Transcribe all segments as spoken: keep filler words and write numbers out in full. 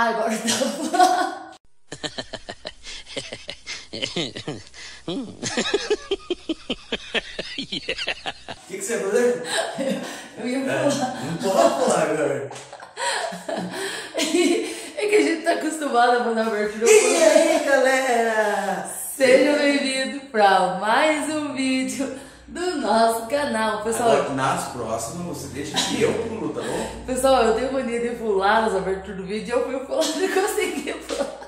Agora tá. O que, que você vai fazer? Eu ia pular. É, não pode pular agora. É que a gente tá acostumado a mandar abertura. E aí, galera? Seja bem-vindo pra mais um vídeo do nosso canal. Pessoal, Agora, nas próximas você deixa que eu pulo, tá bom? pessoal, eu tenho mania de pular nas aberturas do vídeo e eu fui pular e não consegui pular.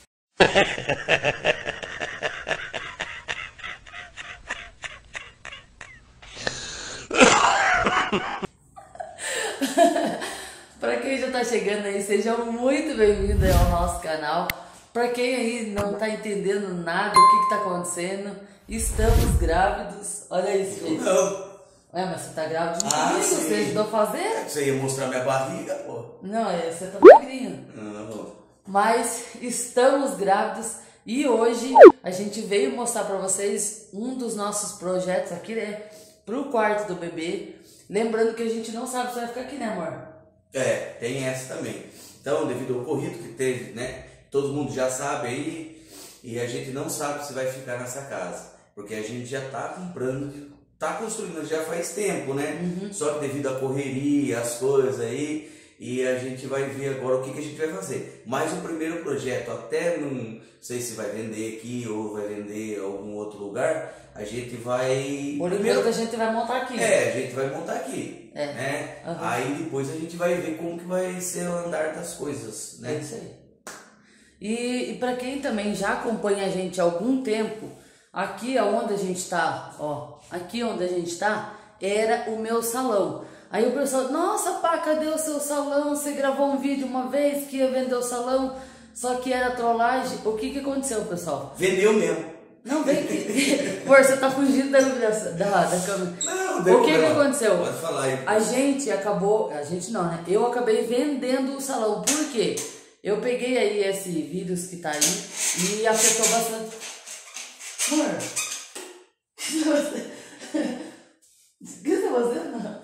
Pra quem já tá chegando aí, seja muito bem-vindo ao nosso canal. Pra quem aí não tá entendendo nada, o que que tá acontecendo, estamos grávidos. Olha isso, gente. Não. Ué, mas você tá grávida? Ah, Isso, sim. você ajudou a fazer? Você ia mostrar minha barriga, pô. Não, é, você tá magrinho. Não. Mas estamos grávidos e hoje a gente veio mostrar pra vocês um dos nossos projetos aqui, né? Pro quarto do bebê. Lembrando que a gente não sabe se vai ficar aqui, né, amor? É, tem essa também. Então, devido ao ocorrido que teve, né? Todo mundo já sabe aí. E a gente não sabe se vai ficar nessa casa. Porque a gente já tá comprando, tá construindo já faz tempo, né? Uhum. Só que devido à correria, as coisas aí. E a gente vai ver agora o que, que a gente vai fazer. Mas o primeiro projeto, até não sei se vai vender aqui ou vai vender em algum outro lugar, a gente vai... Por primeiro enquanto a gente vai montar aqui. É, a gente vai montar aqui. É. Né? Uhum. Aí depois a gente vai ver como que vai ser o andar das coisas, né? É isso aí. E, e para quem também já acompanha a gente há algum tempo, aqui onde a gente tá, ó, aqui onde a gente tá, era o meu salão. Aí o pessoal, nossa, pá, cadê o seu salão? Você gravou um vídeo uma vez que ia vender o salão, só que era trollagem. O que que aconteceu, pessoal? Vendeu mesmo. Não, vem que... Pô, você tá fugindo da iluminação, da, da câmera. Não, não O que que problema. aconteceu? Pode falar aí. A gente acabou, a gente não, né? Eu acabei vendendo o salão. Por quê? Eu peguei aí esse vírus que tá aí e afetou bastante. Amor, o que você tá fazendo?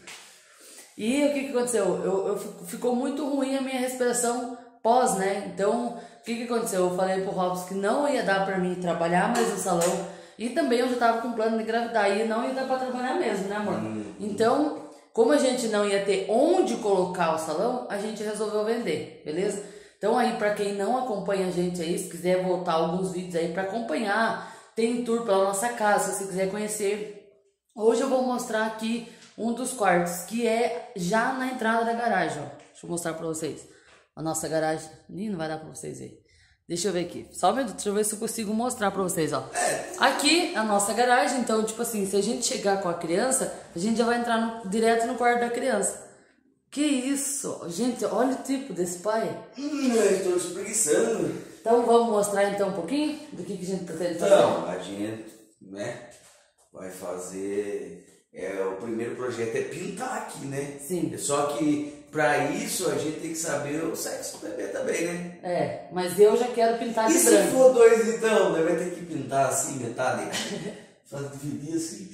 E o que que aconteceu? Eu, eu, ficou muito ruim a minha respiração pós, né? Então, o que que aconteceu? Eu falei pro Robson que não ia dar pra mim trabalhar mais no salão. E também eu já tava com plano de engravidar e não ia dar pra trabalhar mesmo, né, amor? Hum. Então, como a gente não ia ter onde colocar o salão, a gente resolveu vender, beleza? Então aí, pra quem não acompanha a gente aí, se quiser voltar alguns vídeos aí pra acompanhar, tem tour pela nossa casa, se você quiser conhecer. Hoje eu vou mostrar aqui um dos quartos, que é já na entrada da garagem, ó. Deixa eu mostrar pra vocês. A nossa garagem, Ih, não vai dar pra vocês verem. Deixa eu ver aqui, só um minuto, deixa eu ver se eu consigo mostrar pra vocês, ó. Aqui, a nossa garagem, então, tipo assim, se a gente chegar com a criança, a gente já vai entrar no, direto no quarto da criança. Que isso? Gente, olha o tipo desse pai. Hum, eu estou espreguiçando. Então, vamos mostrar então um pouquinho do que, que a gente pretende fazer? Então, a gente, né, vai fazer... É, o primeiro projeto é pintar aqui, né? Sim. Só que para isso a gente tem que saber o sexo do bebê também, né? É, mas eu já quero pintar de e branco. E se for dois então, né? Vai ter que pintar assim, metade. Faz dividir assim.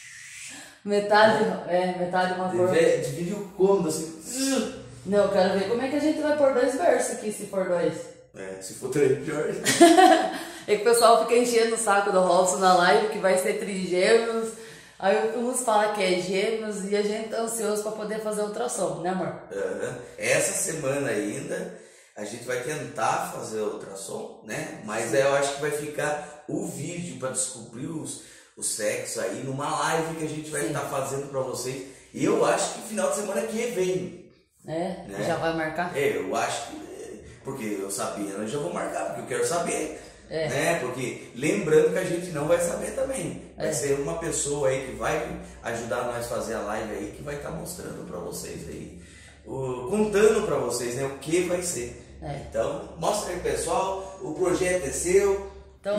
Metade, é, metade uma cor. Divide o cômodo assim. Não, eu quero ver como é que a gente vai pôr dois versos aqui, se for dois. É, se for três, pior. É que o pessoal fica enchendo o saco do Robson na live, que vai ser trigêmeos. Aí uns falam que é gêmeos e a gente tá ansioso para poder fazer ultrassom, né, amor? Uhum. Essa semana ainda a gente vai tentar fazer o ultrassom, né? Mas aí eu acho que vai ficar o vídeo para descobrir os, o sexo aí numa live que a gente vai estar tá fazendo para vocês. E eu acho que final de semana que vem. É? Né? Já vai marcar? É, eu acho que... Porque eu sabia, eu já vou marcar, porque eu quero saber. É. Né? Porque lembrando que a gente não vai saber também. Vai é. ser uma pessoa aí que vai ajudar nós a fazer a live aí, que vai estar tá mostrando para vocês aí, o, contando para vocês, né, o que vai ser. É. Então, mostra aí, pessoal, o projeto é seu. Então...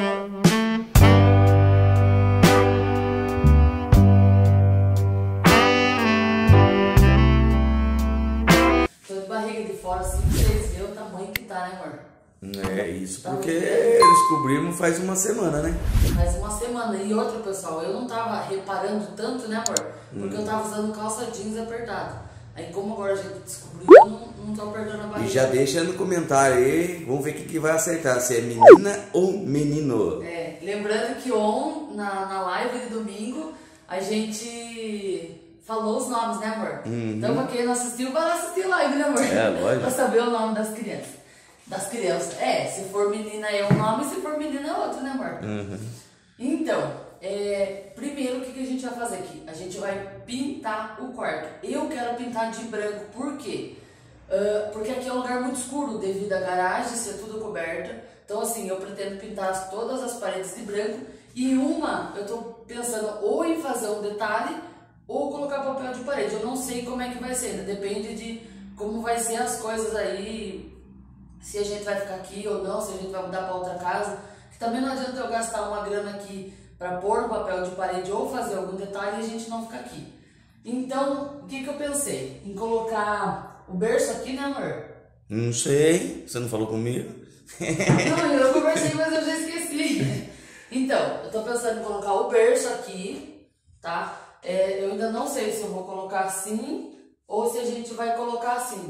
Tô de barriga de fora assim, vocês verem o tamanho que tá, né, amor? É isso, porque descobrimos faz uma semana, né? Faz uma semana. E outra, pessoal, eu não tava reparando tanto, né, amor? Porque hum. eu tava usando calça jeans apertada. Aí como agora a gente descobriu, eu não, não tô perdendo a barriga. E já deixa no comentário aí, vamos ver o que, que vai acertar, se é menina ou menino. É, lembrando que on, na, na live de domingo, a gente falou os nomes, né, amor? Uhum. Então pra quem não assistiu, vai lá assistir a live, né, amor? É, lógico. Pra saber o nome das crianças. Das crianças. É, se for menina é um nome, se for menina é outro, né, amor? Uhum. Então, é, primeiro o que, que a gente vai fazer aqui? A gente vai pintar o quarto. Eu quero pintar de branco, por quê? Uh, porque aqui é um lugar muito escuro devido à garagem ser tudo coberta. Então assim, eu pretendo pintar todas as paredes de branco. E uma, eu tô pensando ou em fazer um detalhe ou colocar papel de parede. Eu não sei como é que vai ser, ainda depende de como vai ser as coisas aí. Se a gente vai ficar aqui ou não, se a gente vai mudar para outra casa. Que também não adianta eu gastar uma grana aqui para pôr o papel de parede ou fazer algum detalhe e a gente não ficar aqui. Então, o que que eu pensei? Em colocar o berço aqui, né, amor? Não sei, você não falou comigo? Não, eu conversei, mas eu já esqueci. Então, eu tô pensando em colocar o berço aqui, tá? É, eu ainda não sei se eu vou colocar assim ou se a gente vai colocar assim.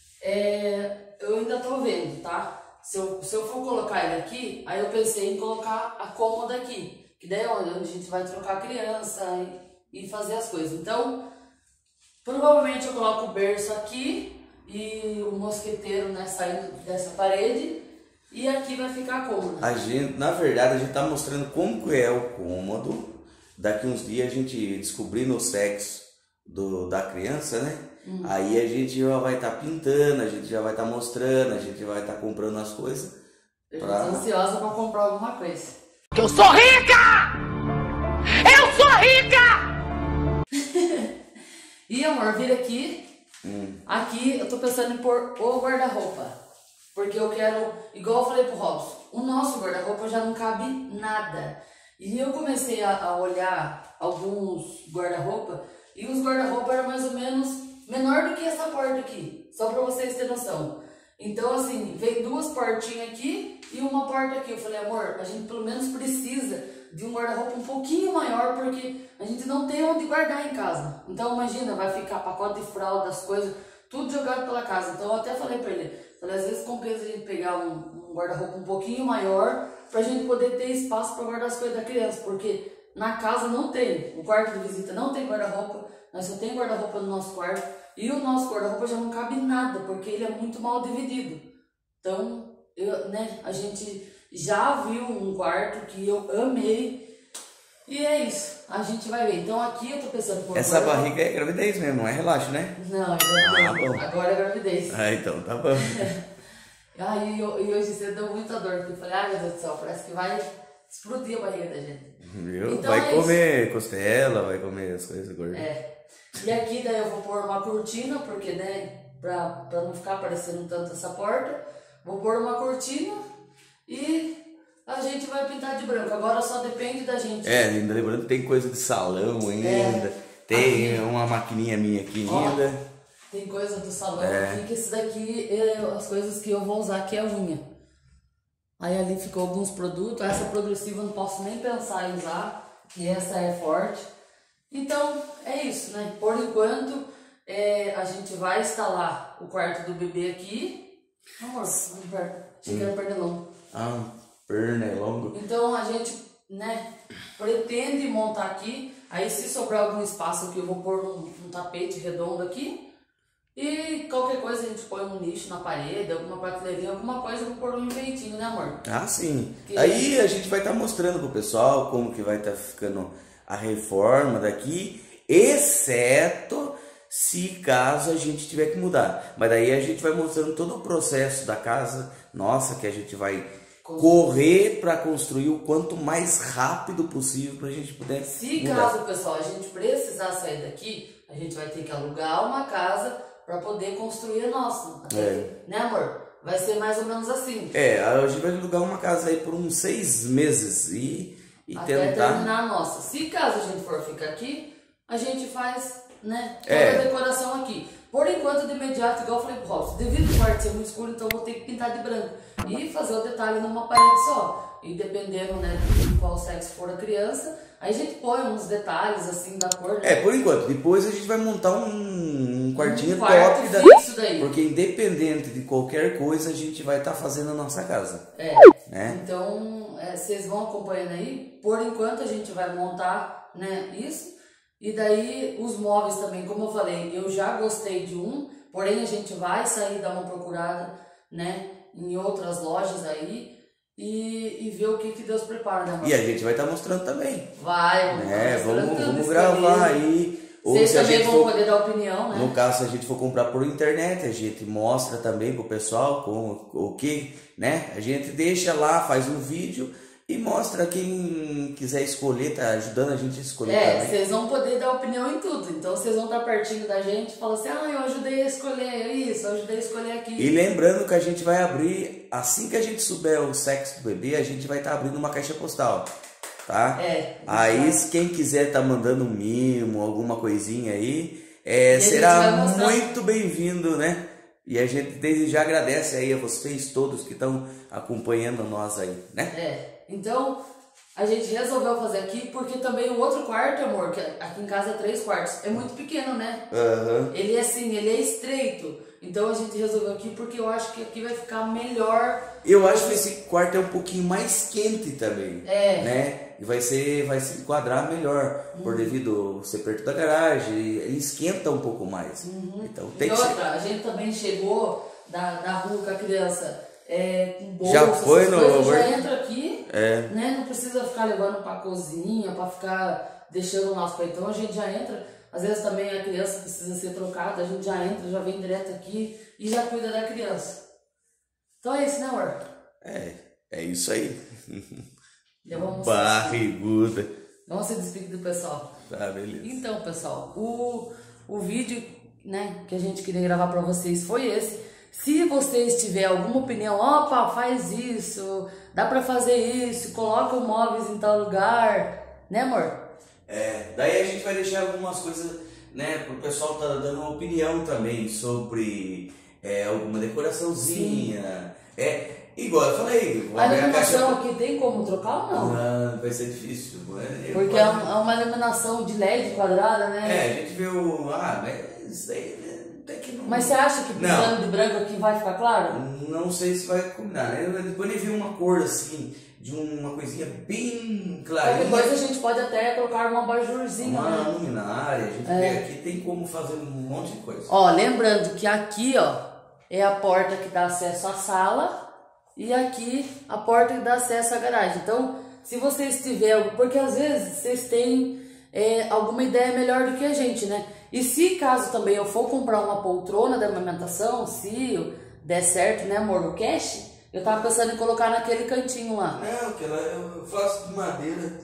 É, eu ainda tô vendo, tá? Se eu, se eu for colocar ele aqui, aí eu pensei em colocar a cômoda aqui. Que daí é onde a gente vai trocar a criança e, e fazer as coisas. Então, provavelmente eu coloco o berço aqui e o mosqueteiro, né, saindo dessa parede. E aqui vai ficar a cômoda. A gente, na verdade, a gente tá mostrando como que é o cômodo. Daqui uns dias a gente descobrindo o sexo do, da criança, né? Hum. Aí a gente já vai estar tá pintando, a gente já vai estar tá mostrando, a gente vai estar tá comprando as coisas. Eu pra... tô ansiosa pra comprar alguma coisa. Eu sou rica! Eu sou rica! E amor, vira aqui. Hum. Aqui eu tô pensando em pôr o guarda-roupa. Porque eu quero, igual eu falei pro Robson, o nosso guarda-roupa já não cabe nada. E eu comecei a, a olhar alguns guarda-roupa e os guarda-roupa eram mais ou menos menor do que essa porta aqui. Só pra vocês terem noção. Então assim, vem duas portinhas aqui e uma porta aqui. Eu falei, amor, a gente pelo menos precisa de um guarda-roupa um pouquinho maior porque a gente não tem onde guardar em casa. Então imagina, vai ficar pacote de fralda, as coisas, tudo jogado pela casa. Então eu até falei pra ele, falei, às vezes compensa a gente pegar um, um guarda-roupa um pouquinho maior pra gente poder ter espaço pra guardar as coisas da criança. Porque na casa não tem, o quarto de visita não tem guarda-roupa, nós só tem guarda-roupa no nosso quarto. E o nosso guarda-roupa já não cabe nada, porque ele é muito mal dividido. Então, eu, né, a gente já viu um quarto que eu amei. E é isso, a gente vai ver. Então aqui eu tô pensando... Por Essa barriga é gravidez mesmo, não é relaxo, né? Não, é gravidez. Ah, bom. Agora é gravidez. Ah, então tá bom. Ai, e hoje cedo deu muita dor, porque eu falei, ai meu Deus do céu, parece que vai explodir a barriga da gente. Viu? Então, vai é comer isso. Costela, vai comer as coisas gordas. É. E aqui daí eu vou pôr uma cortina, porque, né, pra, pra não ficar aparecendo tanto essa porta, vou pôr uma cortina e a gente vai pintar de branco. Agora só depende da gente. É, ainda lembrando que tem coisa de salão ainda, É. tem Aqui. uma maquininha minha aqui Ó, ainda. tem coisa do salão É. aqui, que esse daqui é as coisas que eu vou usar, que é a unha. Aí ali ficou alguns produtos, essa progressiva eu não posso nem pensar em usar, que essa é forte. Então, é isso, né? Por enquanto, é, a gente vai instalar o quarto do bebê aqui. Amor, vamos perto. Achei que era pernilongo. Ah, perna é longo. Então, a gente, né, pretende montar aqui. Aí, se sobrar algum espaço aqui, eu vou pôr um, um tapete redondo aqui. E qualquer coisa a gente põe um nicho na parede, alguma prateleirinha, alguma coisa, eu vou pôr um enfeitinho, né, amor? Ah, sim. Que... Aí a gente vai estar tá mostrando pro pessoal como que vai estar tá ficando a reforma daqui, exceto se caso a gente tiver que mudar. Mas daí a gente vai mostrando todo o processo da casa, nossa, que a gente vai correr para construir o quanto mais rápido possível para a gente poder Se mudar. caso, pessoal, a gente precisar sair daqui, a gente vai ter que alugar uma casa para poder construir a nossa. É. Né, amor? Vai ser mais ou menos assim. É, a gente vai alugar uma casa aí por uns seis meses e, e até tentar... terminar a nossa. Se caso a gente for ficar aqui, a gente faz, né, toda É. a decoração aqui. Por enquanto, de imediato, igual eu falei pro Robson, devido ao quarto ser muito escuro, então eu vou ter que pintar de branco. E fazer o detalhe numa parede só. E dependendo, né, de qual sexo for a criança, aí a gente põe uns detalhes assim da cor, né? É, por enquanto. Depois a gente vai montar um, um um quartinho um quarto top, da, fixo daí. porque independente de qualquer coisa a gente vai estar tá fazendo a nossa casa. É, né? Então é, vocês vão acompanhando aí, por enquanto a gente vai montar, né, isso, e daí os móveis também, como eu falei, eu já gostei de um, porém a gente vai sair, dar uma procurada, né, em outras lojas aí, E, e ver o que, que Deus prepara, né, amor? E a gente vai estar tá mostrando também. Vai, vamos, é, vamos, tudo vamos gravar aí. Ou Vocês se a também gente vão for, poder dar opinião, né? No caso, se a gente for comprar por internet, a gente mostra também pro pessoal com o que, né? A gente deixa lá, faz um vídeo e mostra quem quiser escolher, tá ajudando a gente a escolher é, também. Vocês vão poder dar opinião em tudo. Então vocês vão estar pertinho da gente e falar assim, ah, eu ajudei a escolher isso, eu ajudei a escolher aquilo. E lembrando que a gente vai abrir, assim que a gente souber o sexo do bebê, a gente vai estar tá abrindo uma caixa postal. Tá? É, aí é. quem quiser tá mandando um mimo, alguma coisinha aí, é, será muito bem-vindo, né? E a gente desde já agradece aí a vocês todos que estão acompanhando nós aí, né? É, então a gente resolveu fazer aqui porque também o outro quarto, amor, que aqui em casa é três quartos, é muito pequeno, né? Uhum. Ele é assim, ele é estreito. Então a gente resolveu aqui porque eu acho que aqui vai ficar melhor. Eu acho que esse quarto é um pouquinho mais quente também, é. né? E vai ser, vai se enquadrar melhor, uhum. por devido ser perto da garagem, ele esquenta um pouco mais. Uhum. Então tem e que outra, ser... a gente também chegou da, da rua com a criança é, com bolsa, já foi no coisas, já entra aqui, é. né? Não precisa ficar levando pra cozinha, pra ficar deixando o nosso peitão, a gente já entra. Às vezes também a criança precisa ser trocada, a gente já entra, já vem direto aqui e já cuida da criança. Então é isso, né, amor? É, é isso aí. Vamos Barriguda. Vamos se despedir do pessoal. Tá, beleza. Então, pessoal, o, o vídeo, né, que a gente queria gravar pra vocês foi esse. Se vocês tiverem alguma opinião, opa, faz isso, dá pra fazer isso, coloca o móveis em tal lugar, né, amor? É, daí a gente vai deixar algumas coisas, né, pro pessoal tá dando uma opinião também sobre é, alguma decoraçãozinha. Sim. É, igual eu falei. A iluminação caixa... aqui tem como trocar ou não? Não, vai ser difícil. Eu Porque é uma, é uma iluminação de L E D quadrada, né? É, a gente viu, ah, mas isso aí até que não... Mas você acha que pintando de branco aqui vai ficar claro? Não sei se vai combinar, né? Depois ele viu uma cor assim, de uma coisinha bem clarinha. Qualquer coisa a gente pode até colocar uma abajurzinha, uma né? luminária, a gente é. vê aqui, tem como fazer um monte de coisa. Ó, lembrando que aqui, ó, é a porta que dá acesso à sala e aqui a porta que dá acesso à garagem. Então, se vocês tiverem, porque às vezes vocês têm é, alguma ideia melhor do que a gente, né? E se caso também eu for comprar uma poltrona de amamentação, se der certo, né, amor, o cash, eu tava pensando em colocar naquele cantinho lá. Não, que eu faço de madeira.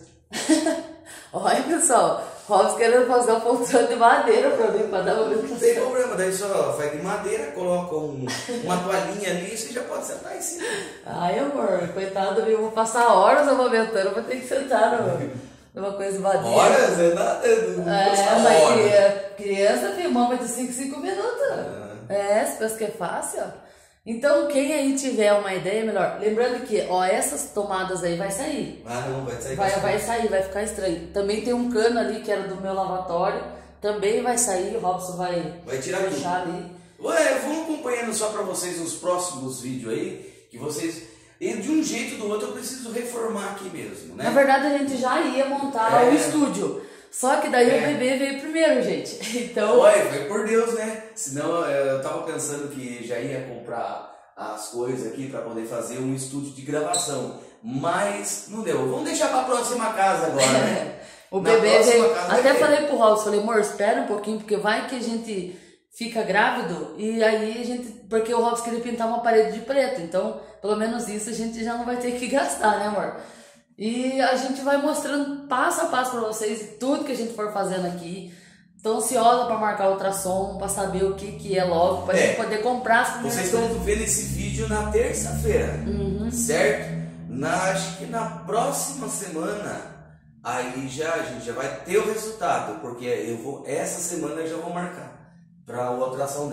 Olha, pessoal, Robson querendo fazer uma poltrona de madeira pra mim, pra dar uma Não tem problema, daí só faz de madeira, coloca um, uma toalhinha ali e você já pode sentar em cima. Ai, amor, coitado, eu vou passar horas amamentando, vou ter que sentar no... uma coisa de madeira. Horas? É nada. É, mas criança tem mama de cinco, cinco minutos. Ah. É, você pensa que é fácil? Então, quem aí tiver uma ideia, melhor. Lembrando que, ó, essas tomadas aí vai sair. Ah, não, vai sair. Vai, vai sair, vai ficar estranho. Também tem um cano ali que era do meu lavatório. Também vai sair, o Robson vai, vai tirar deixar tudo. ali. Ué, vamos acompanhando só pra vocês os próximos vídeos aí, que vocês... E de um jeito ou do outro eu preciso reformar aqui mesmo, né? Na verdade a gente já ia montar é. o estúdio. Só que daí é. o bebê veio primeiro, gente. Então... Ué, foi por Deus, né? Senão eu tava pensando que já ia comprar as coisas aqui pra poder fazer um estúdio de gravação. Mas não deu. Vamos deixar pra próxima casa agora, né? o Na bebê veio... Até falei pro Robson, falei, amor, espera um pouquinho, porque vai que a gente... fica grávido e aí a gente, porque o Robson queria pintar uma parede de preto, então pelo menos isso a gente já não vai ter que gastar, né, amor? E a gente vai mostrando passo a passo pra vocês tudo que a gente for fazendo aqui. Tô ansiosa pra marcar ultrassom, pra saber o que que é logo, pra é. gente poder comprar as primeiras Vocês coisas. estão vendo esse vídeo na terça-feira, uhum. certo? Na, acho que na próxima semana aí já a gente já vai ter o resultado, porque eu vou essa semana eu já vou marcar para a ultrassom dela.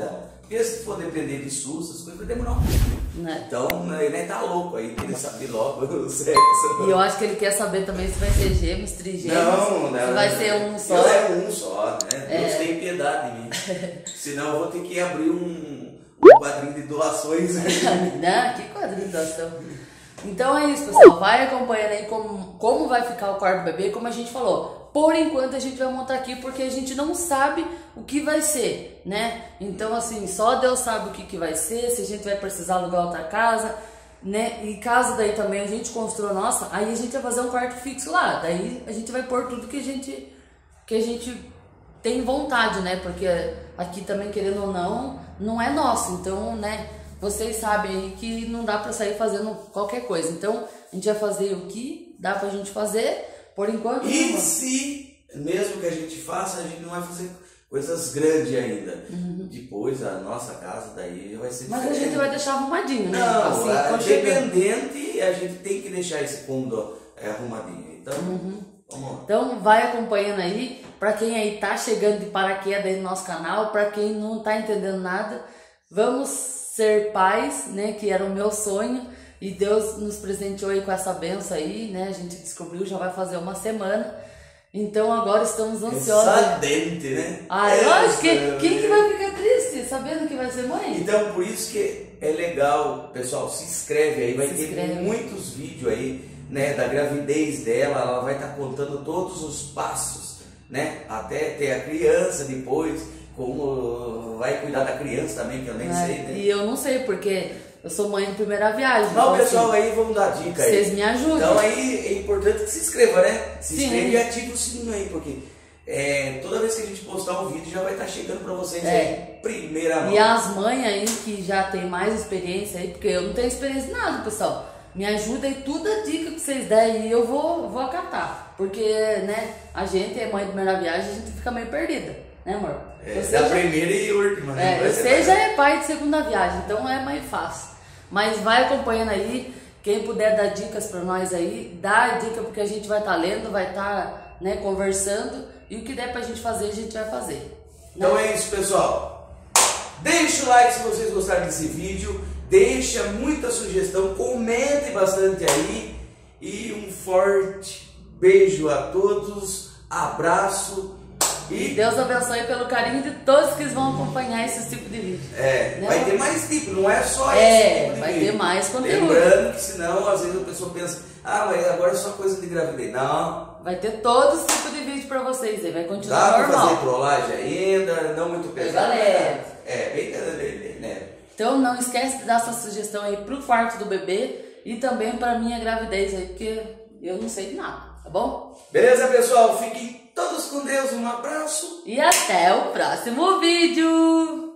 Porque se for depender de SUS, essas coisas vai demorar um pouco. Né? Então, ele tá louco aí, querer saber logo o sexo. E eu acho que ele quer saber também se vai ser gêmeos, trigêmeos, Não, não. se vai ser um só. Eu é um só, né? É. Deus tem piedade de mim. Senão eu vou ter que abrir um, um quadrinho de doações. Né? Que quadrinho de doação. Então é isso, pessoal. Vai acompanhando aí como, como vai ficar o quarto do bebê, como a gente falou. Por enquanto a gente vai montar aqui porque a gente não sabe o que vai ser, né? Então assim, só Deus sabe o que, que vai ser, se a gente vai precisar alugar outra casa, né? E caso daí também a gente construa a nossa, aí a gente vai fazer um quarto fixo lá. Daí a gente vai pôr tudo que a gente, que a gente tem vontade, né? Porque aqui também, querendo ou não, não é nosso. Então, né? Vocês sabem aí que não dá pra sair fazendo qualquer coisa. Então, a gente vai fazer o que dá pra gente fazer. Por enquanto. E não. Se, mesmo que a gente faça, a gente não vai fazer coisas grandes ainda. Uhum. Depois a nossa casa daí já vai ser Mas diferente. a gente vai deixar arrumadinho, né? Não, assim, é independente, a gente tem que deixar esse cômodo é, arrumadinho. Então, uhum. Vamos lá. Então vai acompanhando aí. Pra quem aí tá chegando de paraquedas aí no nosso canal, pra quem não tá entendendo nada, vamos ser pais, né? Que era o meu sonho. E Deus nos presenteou aí com essa benção aí, né? A gente descobriu, já vai fazer uma semana. Então agora estamos ansiosos. Exadente, né? Ah, eu acho que quem que vai ficar triste sabendo que vai ser mãe? Então por isso que é legal, pessoal, se inscreve aí, vai se ter inscreve. muitos vídeos aí, né? Da gravidez dela, ela vai estar tá contando todos os passos, né? Até ter a criança depois, como vai cuidar da criança também, que eu nem é, sei, né? E eu não sei, porque eu sou mãe de primeira viagem. Não, então, pessoal, assim, aí vamos dar dica aí. Vocês me ajudam. Então aí é importante que se inscreva, né? Se Sim. inscreva e ative o sininho aí, porque é, toda vez que a gente postar um vídeo já vai estar chegando pra vocês É. aí, primeira mão. E as mães aí que já tem mais experiência aí, porque eu não tenho experiência em nada, pessoal. Me ajuda aí, tudo a dica que vocês derem e eu vou, vou acatar. Porque, né, a gente é mãe de primeira viagem, a gente fica meio perdida, né, amor? É, Você da já- primeira e última, né? É, Vai você ser já mais- é pai de segunda viagem, então é mais fácil. Mas vai acompanhando aí, quem puder dar dicas pra nós aí, dá a dica porque a gente vai estar lendo, vai estar, né, conversando e o que der pra gente fazer, a gente vai fazer. Né? Então é isso, pessoal. Deixa o like se vocês gostaram desse vídeo. Deixa muita sugestão, comente bastante aí. E um forte beijo a todos. Abraço. E Deus abençoe pelo carinho de todos que vão acompanhar esse tipo de vídeo. É, Né? vai ter mais tipo, não é só É, esse tipo de vai vídeo. ter mais conteúdo. Lembrando que senão às vezes a pessoa pensa, ah, mas agora é só coisa de gravidez. Não, Vai ter todo esse tipo de vídeo pra vocês aí, vai continuar dá pra normal. fazer trollagem ainda, não muito pesado. galera. É, bem né? Então não esquece de dar sua sugestão aí pro quarto do bebê e também pra minha gravidez aí, porque eu não sei de nada, tá bom? Beleza, pessoal? Fiquem todos com Deus, um abraço. E até o próximo vídeo!